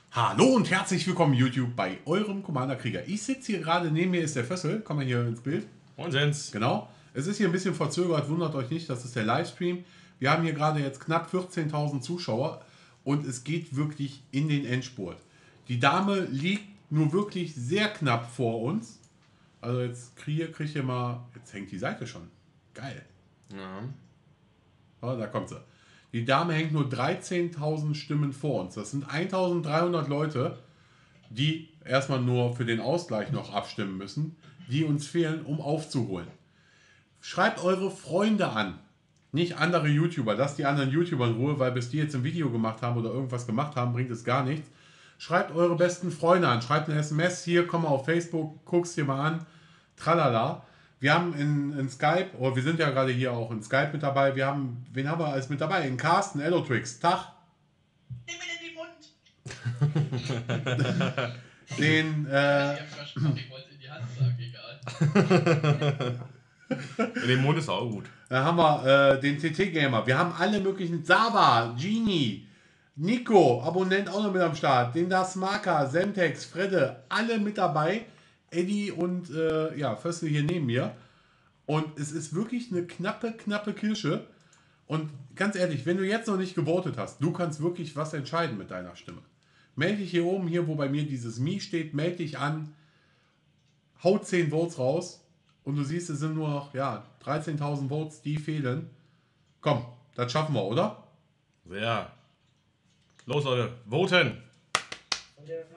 Hallo und herzlich willkommen YouTube bei eurem Commander Krieger. Ich sitze hier gerade, neben mir ist der Fössel, komm mal hier ins Bild. Moinsen. Genau, es ist hier ein bisschen verzögert, wundert euch nicht, das ist der Livestream. Wir haben hier gerade jetzt knapp 14.000 Zuschauer und es geht wirklich in den Endspurt. Die Dame liegt nur wirklich sehr knapp vor uns. Also jetzt kriege ich hier mal, jetzt hängt die Seite schon, geil. Ja. Oh, da kommt sie. Die Dame hängt nur 13.000 Stimmen vor uns. Das sind 1.300 Leute, die erstmal nur für den Ausgleich noch abstimmen müssen, die uns fehlen, um aufzuholen. Schreibt eure Freunde an, nicht andere YouTuber. Lasst die anderen YouTuber in Ruhe, weil bis die jetzt ein Video gemacht haben oder irgendwas gemacht haben, bringt es gar nichts. Schreibt eure besten Freunde an. Schreibt eine SMS hier, komm mal auf Facebook, guck's dir mal an. Tralala. Wir haben in Skype, oder wir sind ja gerade hier auch in Skype mit dabei. Wen haben wir alles mit dabei? In Carsten, Elotrix. Tag. Nimm ihn in die Mund! Den, Ich hab versprochen, ich wollte in die Hand sagen, egal. In dem Mond ist auch gut. da haben wir den TT-Gamer. Wir haben alle möglichen. Saba, Genie, Nico, Abonnent auch noch mit am Start. Den Das Marker, Semtex, Fredde, alle mit dabei. Eddie und Fössel hier neben mir. Und es ist wirklich eine knappe Kirsche. Und ganz ehrlich, wenn du jetzt noch nicht gewotet hast, du kannst wirklich was entscheiden mit deiner Stimme. Melde dich hier oben, hier wo bei mir dieses Mi steht, melde dich an, hau 10 Votes raus und du siehst, es sind nur noch 13.000 Votes, die fehlen. Komm, das schaffen wir, oder? Sehr. Los, Leute. Voten. Und der